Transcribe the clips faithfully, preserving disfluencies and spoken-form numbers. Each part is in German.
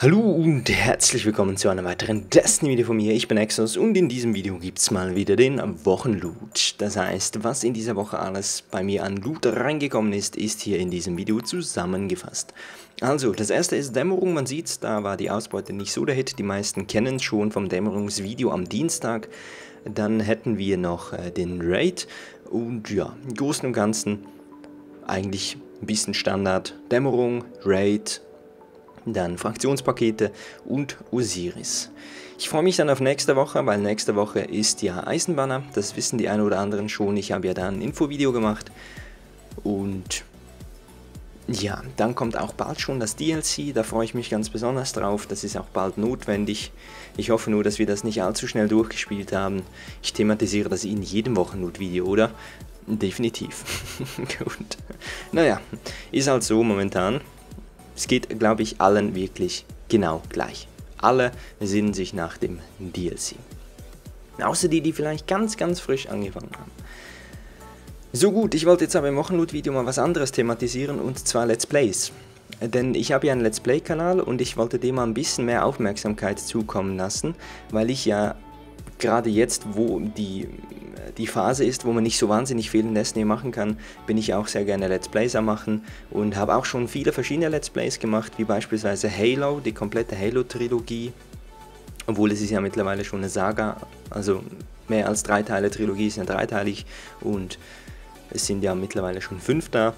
Hallo und herzlich willkommen zu einem weiteren Destiny-Video von mir. Ich bin Exos und in diesem Video gibt es mal wieder den Wochenloot. Das heißt, was in dieser Woche alles bei mir an Loot reingekommen ist, ist hier in diesem Video zusammengefasst. Also, das erste ist Dämmerung. Man sieht, da war die Ausbeute nicht so der Hit. Die meisten kennen es schon vom Dämmerungsvideo am Dienstag. Dann hätten wir noch äh, den Raid und ja, im Großen und Ganzen eigentlich ein bisschen Standard. Dämmerung, Raid, dann Fraktionspakete und Osiris. Ich freue mich dann auf nächste Woche, weil nächste Woche ist ja Eisenbanner. Das wissen die einen oder anderen schon. Ich habe ja da ein Infovideo gemacht. Und ja, dann kommt auch bald schon das D L C. Da freue ich mich ganz besonders drauf. Das ist auch bald notwendig. Ich hoffe nur, dass wir das nicht allzu schnell durchgespielt haben. Ich thematisiere das in jedem Wochenloot-Video, oder? Definitiv. Gut. Naja, ist halt so momentan. Es geht, glaube ich, allen wirklich genau gleich. Alle sehnen sich nach dem D L C. Außer die, die vielleicht ganz, ganz frisch angefangen haben. So gut, ich wollte jetzt aber im Wochenloot-Video mal was anderes thematisieren, und zwar Let's Plays. Denn ich habe ja einen Let's Play-Kanal und ich wollte dem mal ein bisschen mehr Aufmerksamkeit zukommen lassen, weil ich ja gerade jetzt, wo die, die Phase ist, wo man nicht so wahnsinnig viel in Destiny machen kann, bin ich auch sehr gerne Let's Plays am machen und habe auch schon viele verschiedene Let's Plays gemacht, wie beispielsweise Halo, die komplette Halo-Trilogie, obwohl es ist ja mittlerweile schon eine Saga, also mehr als drei Teile Trilogie ist ja dreiteilig und es sind ja mittlerweile schon fünf da.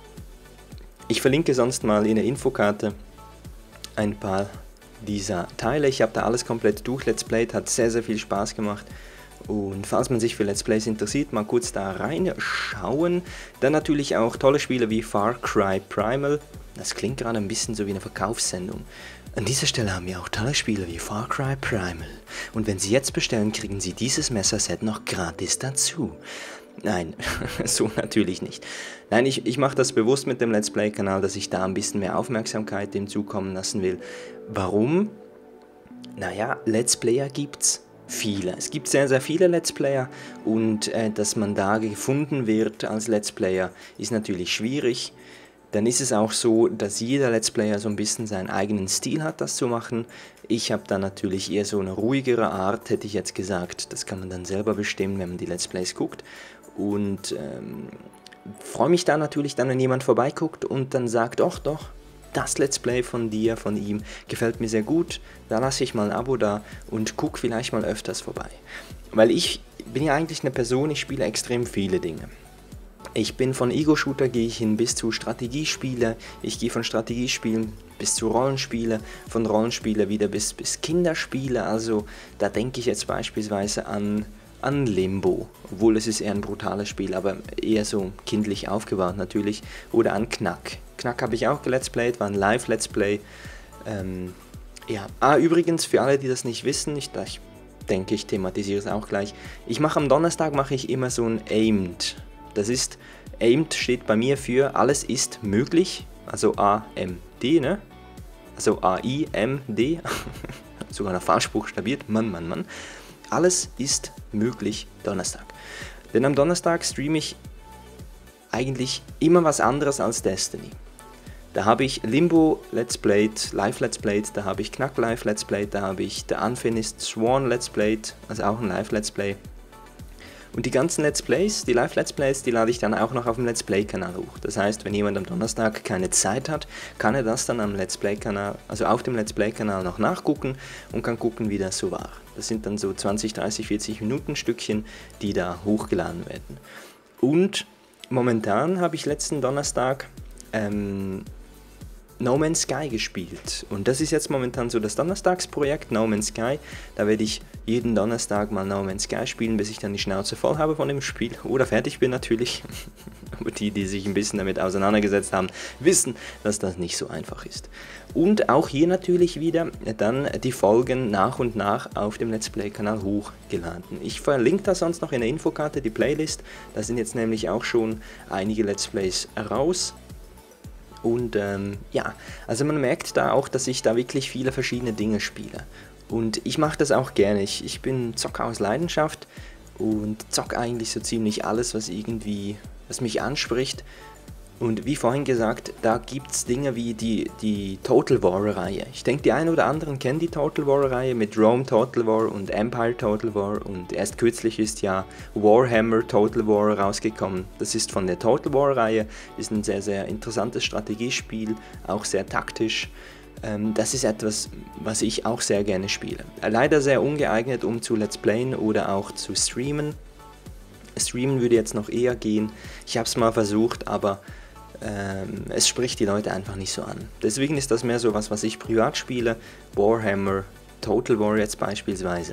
Ich verlinke sonst mal in der Infokarte ein paar dieser Teile. Ich habe da alles komplett durch Let's Played, hat sehr sehr viel Spaß gemacht. Und falls man sich für Let's Plays interessiert, mal kurz da reinschauen. Dann natürlich auch tolle Spiele wie Far Cry Primal. Das klingt gerade ein bisschen so wie eine Verkaufssendung. An dieser Stelle haben wir auch tolle Spiele wie Far Cry Primal. Und wenn Sie jetzt bestellen, kriegen Sie dieses Messerset noch gratis dazu. Nein, so natürlich nicht. Nein, ich, ich mache das bewusst mit dem Let's Play-Kanal, dass ich da ein bisschen mehr Aufmerksamkeit dem zukommen lassen will. Warum? Naja, Let's Player gibt's viele. Es gibt sehr, sehr viele Let's Player und äh, dass man da gefunden wird als Let's Player ist natürlich schwierig. Dann ist es auch so, dass jeder Let's Player so ein bisschen seinen eigenen Stil hat, das zu machen. Ich habe da natürlich eher so eine ruhigere Art, hätte ich jetzt gesagt. Das kann man dann selber bestimmen, wenn man die Let's Plays guckt. Und ähm, freue mich da natürlich dann, wenn jemand vorbeiguckt und dann sagt, doch, doch, das Let's Play von dir, von ihm, gefällt mir sehr gut, da lasse ich mal ein Abo da und gucke vielleicht mal öfters vorbei. Weil ich bin ja eigentlich eine Person, ich spiele extrem viele Dinge. Ich bin von Ego-Shooter gehe ich hin bis zu Strategiespiele, ich gehe von Strategiespielen bis zu Rollenspiele, von Rollenspiele wieder bis, bis Kinderspiele, also da denke ich jetzt beispielsweise an, an Limbo, obwohl es ist eher ein brutales Spiel, aber eher so kindlich aufgebaut natürlich, oder an Knack. Knack habe ich auch gelet's played, war ein Live-Let's Play. Ähm, ja, ah, übrigens, für alle, die das nicht wissen, ich, ich denke, ich thematisiere es auch gleich, ich mache am Donnerstag mache ich immer so ein Aimed. Das ist, Aimed steht bei mir für alles ist möglich, also A M D, ne? Also A I M D, sogar noch falsch buchstabiert, Mann, Mann, Mann. Alles ist möglich Donnerstag. Denn am Donnerstag streame ich eigentlich immer was anderes als Destiny. Da habe ich Limbo Let's Played, Live Let's Played, da habe ich Knack Live Let's Played, da habe ich The Unfinished Sworn Let's Played, also auch ein Live Let's Play. Und die ganzen Let's Plays, die Live-Let's Plays, die lade ich dann auch noch auf dem Let's Play-Kanal hoch. Das heißt, wenn jemand am Donnerstag keine Zeit hat, kann er das dann am Let's Play-Kanal, also auf dem Let's Play-Kanal noch nachgucken und kann gucken, wie das so war. Das sind dann so zwanzig, dreißig, vierzig Minuten Stückchen, die da hochgeladen werden. Und momentan habe ich letzten Donnerstag ähm, No Man's Sky gespielt und das ist jetzt momentan so das Donnerstagsprojekt No Man's Sky. Da werde ich jeden Donnerstag mal No Man's Sky spielen, bis ich dann die Schnauze voll habe von dem Spiel oder fertig bin natürlich. Aber die, die sich ein bisschen damit auseinandergesetzt haben, wissen, dass das nicht so einfach ist. Und auch hier natürlich wieder dann die Folgen nach und nach auf dem Let's Play Kanal hochgeladen. Ich verlinke das sonst noch in der Infokarte, die Playlist. Da sind jetzt nämlich auch schon einige Let's Plays raus. Und ähm, ja, also man merkt da auch, dass ich da wirklich viele verschiedene Dinge spiele. Und ich mache das auch gerne. Ich, ich bin Zocker aus Leidenschaft und zocke eigentlich so ziemlich alles, was irgendwie, was mich anspricht. Und wie vorhin gesagt, da gibt es Dinge wie die, die Total War-Reihe. Ich denke, die einen oder anderen kennen die Total War-Reihe mit Rome Total War und Empire Total War. Und erst kürzlich ist ja Warhammer Total War rausgekommen. Das ist von der Total War-Reihe, ist ein sehr, sehr interessantes Strategiespiel, auch sehr taktisch. Das ist etwas, was ich auch sehr gerne spiele. Leider sehr ungeeignet, um zu Let's Playen oder auch zu streamen. Streamen würde jetzt noch eher gehen. Ich habe es mal versucht, aber ähm, es spricht die Leute einfach nicht so an. Deswegen ist das mehr so was, was ich privat spiele. Warhammer, Total War jetzt beispielsweise.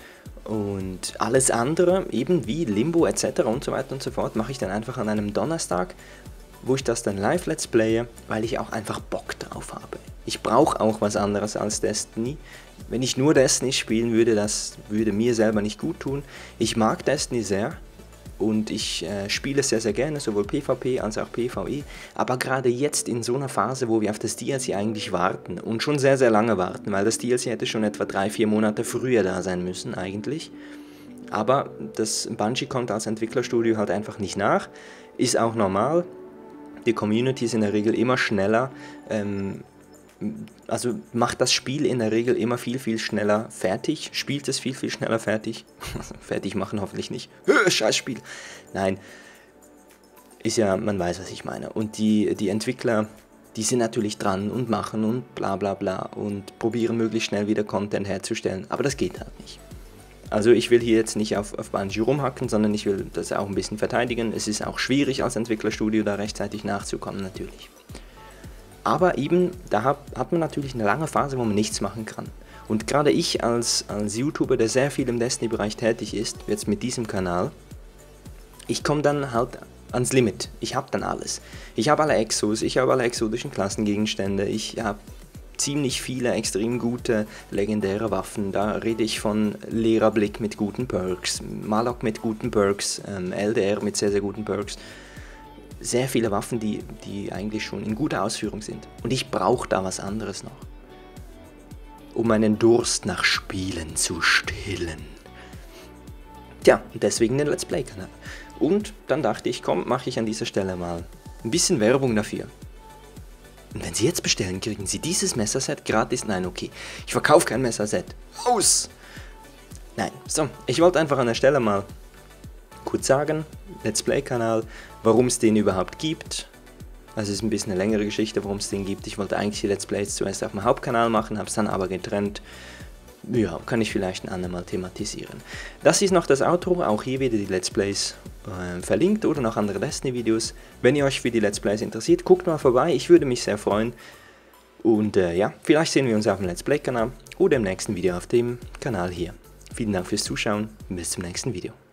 Und alles andere, eben wie Limbo et cetera und so weiter und so fort, mache ich dann einfach an einem Donnerstag, wo ich das dann live Let's Playe, weil ich auch einfach Bock drauf habe. Ich brauche auch was anderes als Destiny. Wenn ich nur Destiny spielen würde, das würde mir selber nicht gut tun. Ich mag Destiny sehr. Und ich äh, spiele es sehr, sehr gerne, sowohl PvP als auch PvE. Aber gerade jetzt in so einer Phase, wo wir auf das D L C eigentlich warten und schon sehr, sehr lange warten, weil das D L C hätte schon etwa drei, vier Monate früher da sein müssen eigentlich. Aber das Bungie kommt als Entwicklerstudio halt einfach nicht nach. Ist auch normal. Die Community ist in der Regel immer schneller. Ähm, Also macht das Spiel in der Regel immer viel, viel schneller fertig, spielt es viel, viel schneller fertig. Fertig machen hoffentlich nicht. Scheiß Spiel. Nein, ist ja, man weiß, was ich meine. Und die, die Entwickler, die sind natürlich dran und machen und bla bla bla und probieren möglichst schnell wieder Content herzustellen. Aber das geht halt nicht. Also ich will hier jetzt nicht auf, auf Bungie rumhacken, sondern ich will das auch ein bisschen verteidigen. Es ist auch schwierig als Entwicklerstudio da rechtzeitig nachzukommen natürlich. Aber eben, da hat, hat man natürlich eine lange Phase, wo man nichts machen kann. Und gerade ich als, als YouTuber, der sehr viel im Destiny-Bereich tätig ist, jetzt mit diesem Kanal, ich komme dann halt ans Limit. Ich habe dann alles. Ich habe alle Exos, ich habe alle exotischen Klassengegenstände, ich habe ziemlich viele extrem gute legendäre Waffen. Da rede ich von Lehrerblick mit guten Perks, Malok mit guten Perks, ähm, L D R mit sehr, sehr guten Perks. Sehr viele Waffen, die, die eigentlich schon in guter Ausführung sind. Und ich brauche da was anderes noch. Um meinen Durst nach Spielen zu stillen. Tja, deswegen den Let's Play-Kanal. Und dann dachte ich, komm, mache ich an dieser Stelle mal ein bisschen Werbung dafür. Und wenn Sie jetzt bestellen, kriegen Sie dieses Messerset gratis. Nein, okay, ich verkaufe kein Messerset. Aus! Nein, so, ich wollte einfach an der Stelle mal kurz sagen, Let's Play-Kanal, warum es den überhaupt gibt. Also es ist ein bisschen eine längere Geschichte, warum es den gibt. Ich wollte eigentlich die Let's Plays zuerst auf dem Hauptkanal machen, habe es dann aber getrennt. Ja, kann ich vielleicht ein andermal thematisieren. Das ist noch das Outro, auch hier wieder die Let's Plays äh, verlinkt oder noch andere Destiny-Videos. Wenn ihr euch für die Let's Plays interessiert, guckt mal vorbei, ich würde mich sehr freuen. Und äh, ja, vielleicht sehen wir uns auf dem Let's Play-Kanal oder im nächsten Video auf dem Kanal hier. Vielen Dank fürs Zuschauen, bis zum nächsten Video.